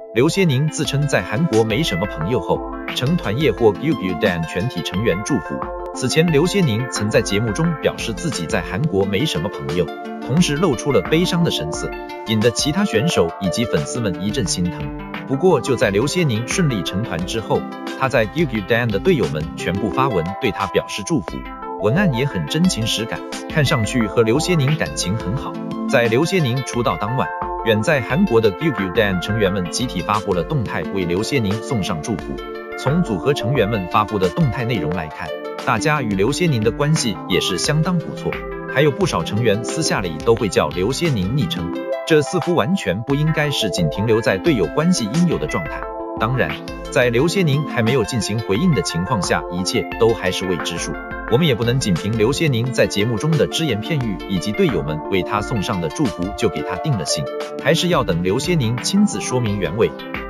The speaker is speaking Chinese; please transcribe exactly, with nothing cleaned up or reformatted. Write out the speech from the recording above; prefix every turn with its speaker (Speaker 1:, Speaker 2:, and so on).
Speaker 1: 刘些宁自称在韩国没什么朋友后，呈团叶或 Gilgildan 全体成员祝福。此前，刘些宁曾在节目中表示自己在韩国没什么朋友，同时露出了悲伤的神色，引得其他选手以及粉丝们一阵心疼。不过，就在刘些宁顺利成团之后，他在 Gilgildan 的队友们全部发文对他表示祝福，文案也很真情实感，看上去和刘些宁感情很好。在刘些宁出道当晚，远在韩国的 Gilgildan 成员们集体发布了动态，为刘些宁送上祝福。从组合成员们发布的动态内容来看，大家与刘些宁的关系也是相当不错，还有不少成员私下里都会叫刘些宁昵称，这似乎完全不应该是仅停留在队友关系应有的状态。当然，在刘些宁还没有进行回应的情况下，一切都还是未知数。我们也不能仅凭刘些宁在节目中的只言片语以及队友们为他送上的祝福就给他定了性，还是要等刘些宁亲自说明原委。